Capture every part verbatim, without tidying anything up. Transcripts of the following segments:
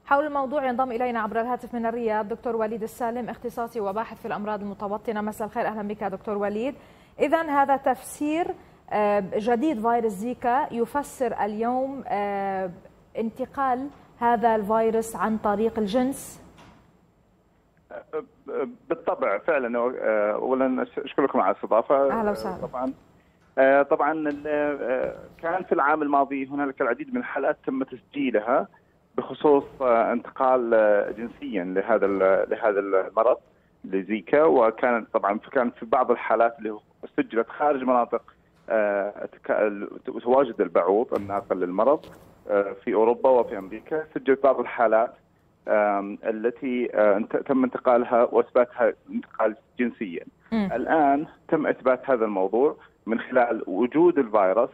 حول الموضوع ينضم إلينا عبر الهاتف من الرياض دكتور وليد السالم، اختصاصي وباحث في الأمراض المتوطنة. مساء الخير، أهلا بك دكتور وليد. إذن هذا تفسير جديد فيروس زيكا يفسر اليوم انتقال هذا الفيروس عن طريق الجنس. بالطبع فعلا. اولا اشكركم على الاستضافه. اهلا وسهلا. طبعا طبعا كان في العام الماضي هنالك العديد من الحالات تم تسجيلها بخصوص انتقال جنسيا لهذا لهذا المرض لزيكا، وكانت طبعا كان في بعض الحالات اللي سجلت خارج مناطق تواجد البعوض الناقل للمرض في اوروبا وفي امريكا. سجلت بعض الحالات التي تم انتقالها واثباتها انتقال جنسيا. م. الان تم اثبات هذا الموضوع من خلال وجود الفيروس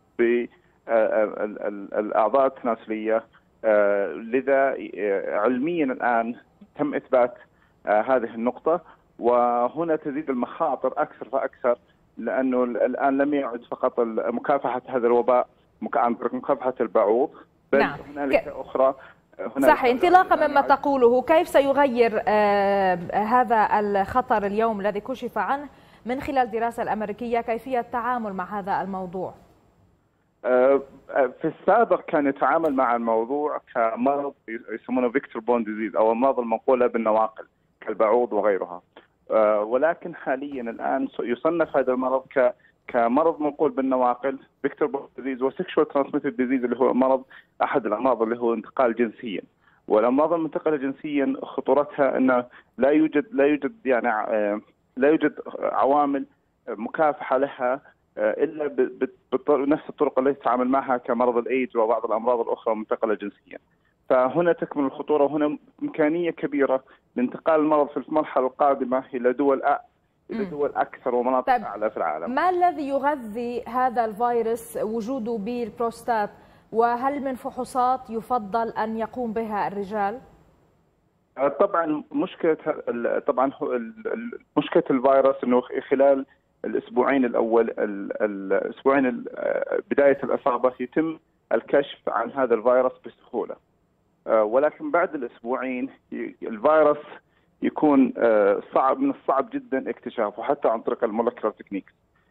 بالاعضاء التناسليه. لذا علميا الان تم اثبات هذه النقطه، وهنا تزيد المخاطر اكثر فاكثر، لانه الان لم يعد فقط مكافحه هذا الوباء عن طريق مكافحه البعوض، بل نعم. هنالك اخرى. صحيح. انطلاقا مما تقوله، كيف سيغير آه هذا الخطر اليوم الذي كشف عنه من خلال الدراسة الأمريكية كيفية التعامل مع هذا الموضوع؟ آه في السابق كان يتعامل مع الموضوع كمرض يسمونه فيكتور بون ديزيز أو أمراض المنقولة بالنواقل كالبعوض وغيرها، آه ولكن حاليا الآن يصنف هذا المرض ك كمرض منقول بالنواقل فيكتور بون ديزيز وسكشوال ترانسميتد ديزيز، اللي هو مرض احد الامراض اللي هو انتقال جنسيا. والامراض المنتقله جنسيا خطورتها انه لا يوجد لا يوجد يعني لا يوجد عوامل مكافحه لها الا بنفس الطرق التي تتعامل معها كمرض الايدز وبعض الامراض الاخرى المنتقله جنسيا. فهنا تكمن الخطوره، وهنا امكانيه كبيره لانتقال المرض في المرحله القادمه الى دول أ... إلى دول أكثر ومناطق طيب أعلى في العالم. ما الذي يغذي هذا الفيروس وجوده بالبروستات، وهل من فحوصات يفضل أن يقوم بها الرجال؟ طبعا مشكلة طبعا مشكلة الفيروس أنه خلال الأسبوعين الأول الأسبوعين بداية الإصابة يتم الكشف عن هذا الفيروس بسهولة، ولكن بعد الأسبوعين الفيروس يكون صعب من الصعب جدا اكتشافه حتى عن طريق المولكيولر تكنيك.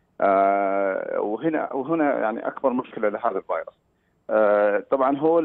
وهنا وهنا يعني اكبر مشكله لهذا الفيروس. طبعا هو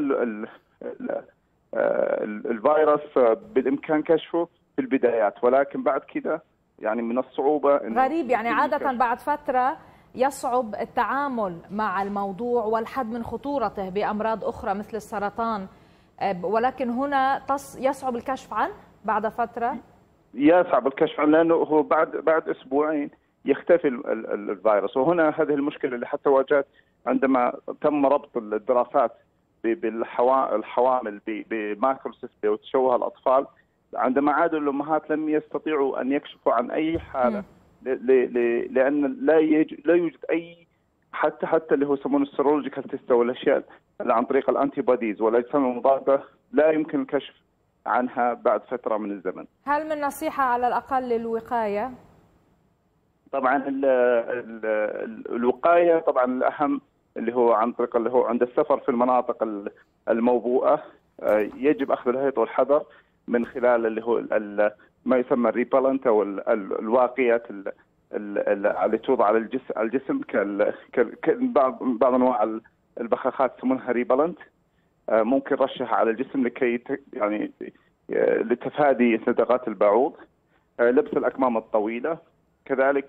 الفيروس بالامكان كشفه في البدايات، ولكن بعد كده يعني من الصعوبه. غريب، يعني عاده بعد فتره يصعب التعامل مع الموضوع والحد من خطورته بامراض اخرى مثل السرطان، ولكن هنا يصعب الكشف عنه بعد فترة. يصعب الكشف عنه لأنه هو بعد بعد أسبوعين يختفي الفيروس، وهنا هذه المشكلة اللي حتى واجهت عندما تم ربط الدراسات بالحوامل بماكروسيستي وتشوه الأطفال. عندما عادوا الأمهات لم يستطيعوا أن يكشفوا عن أي حالة، لأن لا لا يوجد أي حتى حتى اللي هو يسمونه السيرولوجيكال تيست والأشياء اللي عن طريق الأنتي بوديز والأجسام المضادة لا يمكن الكشف عنها بعد فترة من الزمن. هل من نصيحة على الأقل للوقاية؟ طبعا ال ال الوقاية طبعا الأهم اللي هو عن طريق اللي هو عند السفر في المناطق الموبوءة يجب أخذ الحيطة والحذر من خلال اللي هو ما يسمى الريبلنت أو الواقيات اللي توضع على الجسم الجسم كبعض بعض أنواع البخاخات يسمونها ريبلنت، ممكن رشها على الجسم لكي يعني لتفادي ندغات البعوض. لبس الأكمام الطويلة، كذلك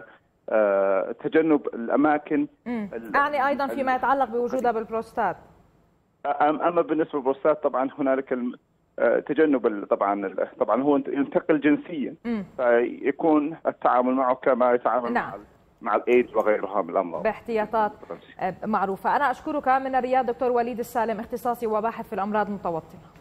تجنب الأماكن. أعني أيضا فيما يتعلق بوجودها بالبروستات. أما بالنسبة للبروستات طبعا هنالك تجنب طبعا طبعا هو ينتقل جنسيا، فيكون التعامل معه كما يتعامل نعم. مع مع الايدز وغيرها من الامراض باحتياطات معروفه. انا اشكرك من الرياض دكتور وليد السالم، اختصاصي وباحث في الامراض المتوطنه.